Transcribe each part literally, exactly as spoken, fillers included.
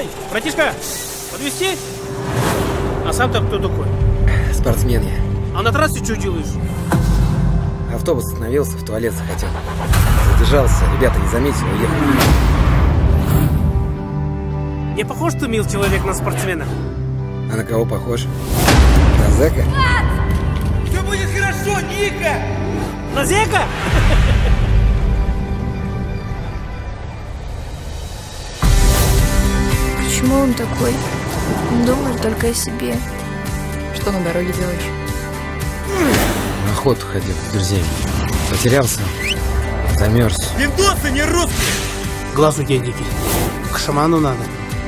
Братишка, подвезти? А сам-то кто такой? Спортсмен я. А на трассе что делаешь? Автобус остановился, в туалет захотел. Задержался, ребята не заметили, уехали. Не похож ты, мил человек, на спортсмена? А на кого похож? На зэка? Все будет хорошо, Ника! На зэка? Почему он такой? Он думает только о себе. Что на дороге делаешь? На охоту ходил с друзьями. Потерялся, замерз. Виндосы не русские! Глаз у тебя дикий. К шаману надо.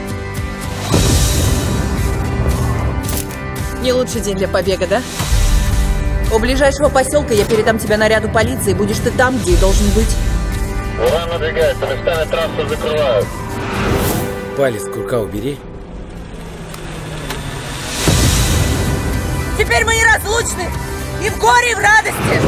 Не лучший день для побега, да? У ближайшего поселка я передам тебя наряду полиции, будешь ты там, где и должен быть. Уран надвигается, местами трассу закрывают. Палец с курка убери. Теперь мы неразлучны! И в горе, и в радости!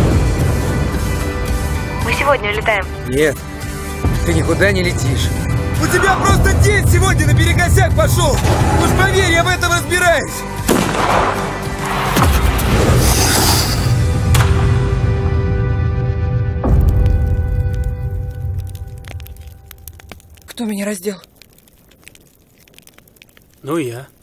Мы сегодня улетаем. Нет, ты никуда не летишь. У тебя просто день сегодня наперекосяк пошел! Уж поверь, я в этом разбираюсь! Кто меня раздел? Ну я.